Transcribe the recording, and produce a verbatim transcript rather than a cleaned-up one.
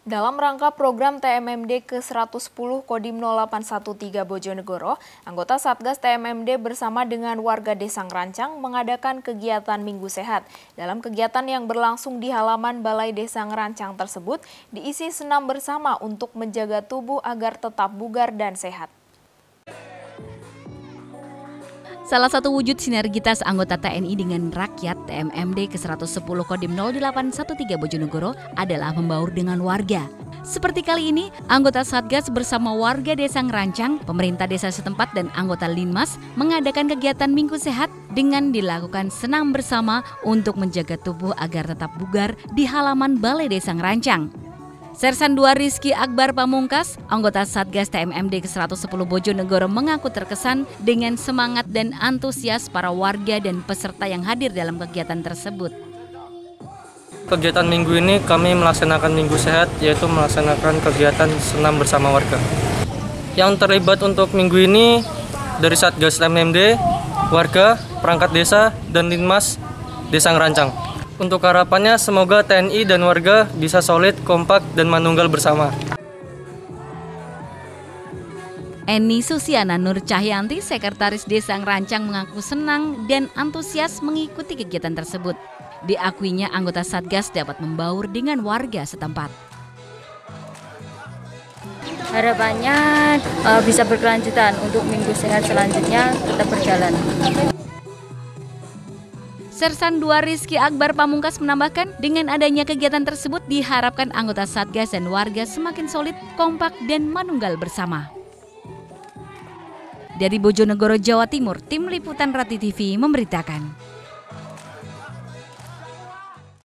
Dalam rangka program T M M D ke seratus sepuluh Kodim nol delapan satu tiga Bojonegoro, anggota Satgas T M M D bersama dengan warga Desa Ngerancang mengadakan kegiatan Minggu Sehat. Dalam kegiatan yang berlangsung di halaman Balai Desa Ngerancang tersebut, diisi senam bersama untuk menjaga tubuh agar tetap bugar dan sehat. Salah satu wujud sinergitas anggota T N I dengan rakyat T M M D ke seratus sepuluh Kodim nol delapan satu tiga Bojonegoro adalah membaur dengan warga. Seperti kali ini, anggota Satgas bersama warga Desa Ngerancang, pemerintah desa setempat dan anggota Linmas mengadakan kegiatan Minggu Sehat dengan dilakukan senam bersama untuk menjaga tubuh agar tetap bugar di halaman Balai Desa Ngerancang. Sersan dua Rizky Akbar Pamungkas, anggota Satgas T M M D ke seratus sepuluh Bojonegoro mengaku terkesan dengan semangat dan antusias para warga dan peserta yang hadir dalam kegiatan tersebut. Kegiatan minggu ini kami melaksanakan Minggu Sehat, yaitu melaksanakan kegiatan senam bersama warga. Yang terlibat untuk minggu ini dari Satgas T M M D, warga, perangkat desa, dan Linmas Desa Ngerancang. Untuk harapannya semoga T N I dan warga bisa solid, kompak, dan manunggal bersama. Eni Susiana Nur Cahyanti, Sekretaris Desa Ngerancang mengaku senang dan antusias mengikuti kegiatan tersebut. Diakuinya anggota Satgas dapat membaur dengan warga setempat. Harapannya uh, bisa berkelanjutan untuk Minggu Sehat selanjutnya tetap berjalan. Sersan dua Rizky Akbar Pamungkas menambahkan, dengan adanya kegiatan tersebut diharapkan anggota Satgas dan warga semakin solid, kompak, dan manunggal bersama. Dari Bojonegoro, Jawa Timur, Tim Liputan Rati T V memberitakan.